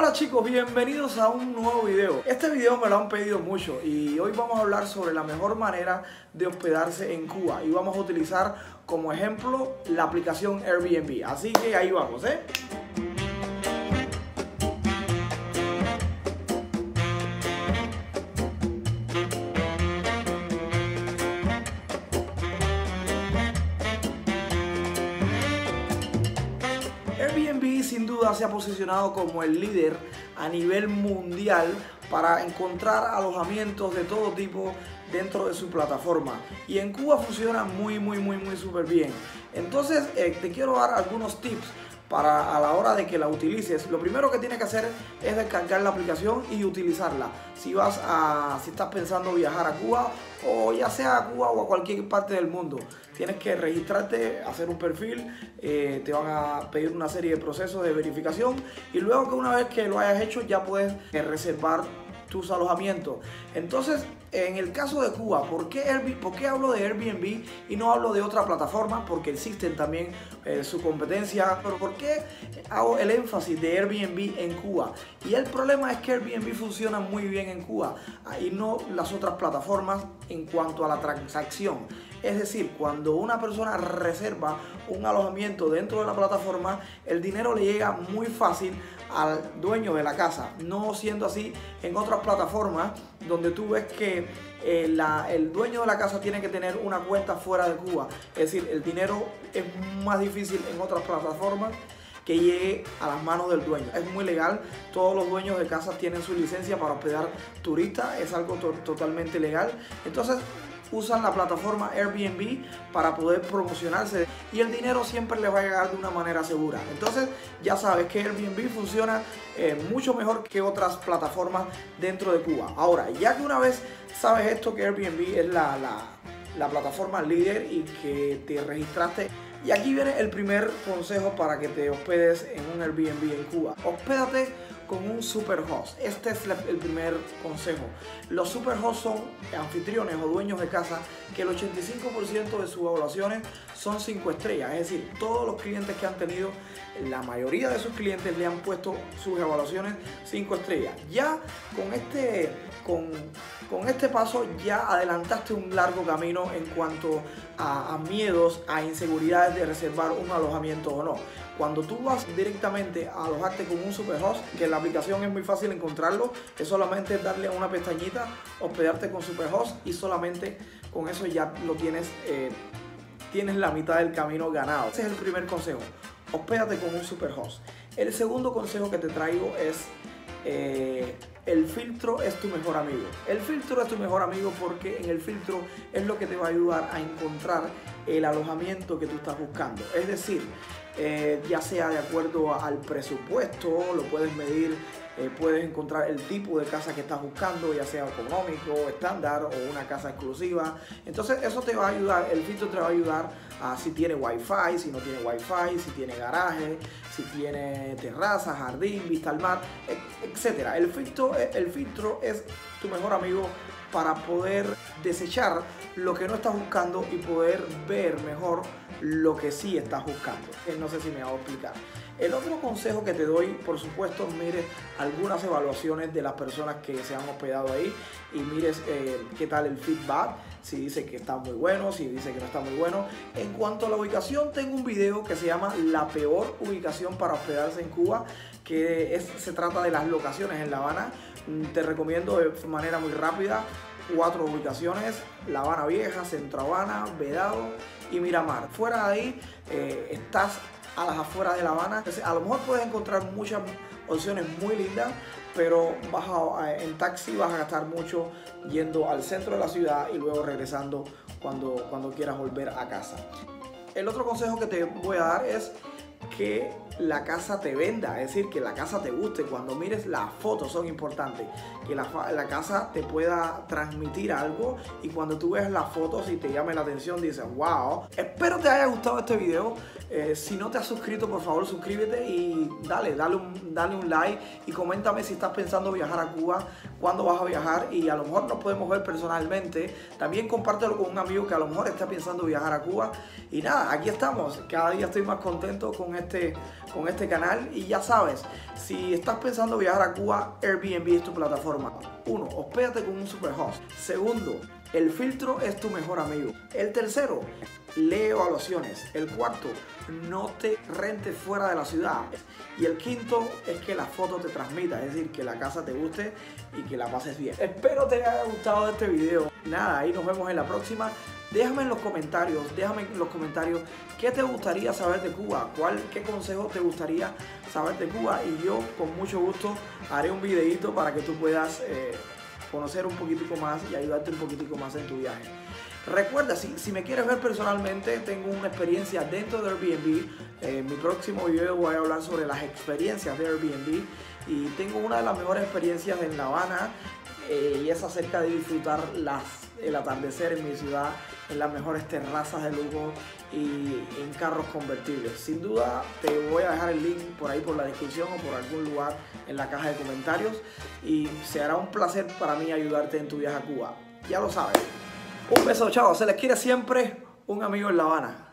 Hola chicos, bienvenidos a un nuevo video. Este video me lo han pedido mucho y hoy vamos a hablar sobre la mejor manera de hospedarse en Cuba y vamos a utilizar como ejemplo la aplicación Airbnb. Así que ahí vamos, Airbnb sin duda se ha posicionado como el líder a nivel mundial para encontrar alojamientos de todo tipo dentro de su plataforma, y en Cuba funciona muy súper bien. Entonces te quiero dar algunos tips para a la hora de que la utilices. Lo primero que tienes que hacer es descargar la aplicación y utilizarla. Si estás pensando viajar a Cuba, o ya sea a Cuba o a cualquier parte del mundo, tienes que registrarte, hacer un perfil, te van a pedir una serie de procesos de verificación, y luego que una vez que lo hayas hecho ya puedes reservar tus alojamientos. Entonces, en el caso de Cuba, ¿por qué hablo de Airbnb y no hablo de otra plataforma? Porque existen también su competencia. Pero ¿por qué hago el énfasis de Airbnb en Cuba? Y el problema es que Airbnb funciona muy bien en Cuba y no las otras plataformas en cuanto a la transacción. Es decir, cuando una persona reserva un alojamiento dentro de la plataforma, el dinero le llega muy fácil al dueño de la casa, no siendo así en otras plataformas donde tú ves que el dueño de la casa tiene que tener una cuenta fuera de Cuba. Es decir, el dinero es más difícil en otras plataformas que llegue a las manos del dueño. Es muy legal, todos los dueños de casas tienen su licencia para hospedar turistas, es algo totalmente legal. Entonces usan la plataforma Airbnb para poder promocionarse y el dinero siempre les va a llegar de una manera segura. Entonces ya sabes que Airbnb funciona mucho mejor que otras plataformas dentro de Cuba. Ahora, ya que una vez sabes esto, que Airbnb es la plataforma líder y que te registraste, y aquí viene el primer consejo para que te hospedes en un Airbnb en Cuba. Hospédate con un superhost. Este es el primer consejo. Los superhosts son anfitriones o dueños de casa que el 85% de sus evaluaciones son 5 estrellas. Es decir, todos los clientes que han tenido, la mayoría de sus clientes le han puesto sus evaluaciones 5 estrellas. Ya con este paso ya adelantaste un largo camino en cuanto a miedos, a inseguridades de reservar un alojamiento o no. Cuando tú vas directamente a alojarte con un superhost, que en la aplicación es muy fácil encontrarlo, es solamente darle a una pestañita, hospedarte con superhost, y solamente con eso ya lo tienes la mitad del camino ganado. Ese es el primer consejo, hospédate con un superhost. El segundo consejo que te traigo es el filtro es tu mejor amigo. El filtro es tu mejor amigo porque en el filtro es lo que te va a ayudar a encontrar el alojamiento que tú estás buscando. Es decir, ya sea de acuerdo al presupuesto, lo puedes medir, puedes encontrar el tipo de casa que estás buscando, ya sea económico, estándar o una casa exclusiva. Entonces eso te va a ayudar, el filtro te va a ayudar a si tiene wifi, si no tiene wifi, si tiene garaje, si tiene terraza, jardín, vista al mar, etcétera. El filtro es tu mejor amigo para poder desechar lo que no estás buscando y poder ver mejor lo que sí estás buscando. No sé si me hago explicar. El otro consejo que te doy, por supuesto, mires algunas evaluaciones de las personas que se han hospedado ahí y mires qué tal el feedback, si dice que está muy bueno, si dice que no está muy bueno. En cuanto a la ubicación, tengo un video que se llama La peor ubicación para hospedarse en Cuba, que se trata de las locaciones en La Habana. Te recomiendo de manera muy rápida 4 ubicaciones: La Habana Vieja, Centro Habana, Vedado y Miramar. Fuera de ahí estás a las afueras de La Habana. Entonces, a lo mejor puedes encontrar muchas opciones muy lindas, pero en taxi vas a gastar mucho yendo al centro de la ciudad y luego regresando cuando quieras volver a casa. El otro consejo que te voy a dar es que la casa te venda, es decir, que la casa te guste. Cuando mires las fotos son importantes, que la casa te pueda transmitir algo, y cuando tú ves las fotos y te llame la atención dices wow. Espero te haya gustado este video. Si no te has suscrito, por favor suscríbete y dale un like y coméntame si estás pensando viajar a Cuba cuándo vas a viajar y a lo mejor nos podemos ver personalmente. También compártelo con un amigo que a lo mejor está pensando viajar a Cuba. Y nada, aquí estamos. Cada día estoy más contento con este canal. Y ya sabes, si estás pensando viajar a Cuba, Airbnb es tu plataforma. 1. Hospédate con un superhost. 2. El filtro es tu mejor amigo. El 3. Lee evaluaciones. El 4. No te rentes fuera de la ciudad. Y el 5. es que la foto te transmita, es decir, que la casa te guste y que la pases bien. Espero te haya gustado este video. Nada, ahí nos vemos en la próxima. Déjame en los comentarios qué te gustaría saber de Cuba, qué consejo te gustaría saber de Cuba, y yo con mucho gusto haré un videito para que tú puedas conocer un poquitico más y ayudarte un poquitico más en tu viaje. Recuerda, si me quieres ver personalmente, tengo una experiencia dentro de Airbnb. En mi próximo video voy a hablar sobre las experiencias de Airbnb, y tengo una de las mejores experiencias en La Habana, y es acerca de disfrutar el atardecer en mi ciudad, en las mejores terrazas de lujo y en carros convertibles. Sin duda te voy a dejar el link por ahí por la descripción o por algún lugar en la caja de comentarios, y será un placer para mí ayudarte en tu viaje a Cuba. Ya lo sabes. Un beso, chao. Se les quiere siempre, un amigo en La Habana.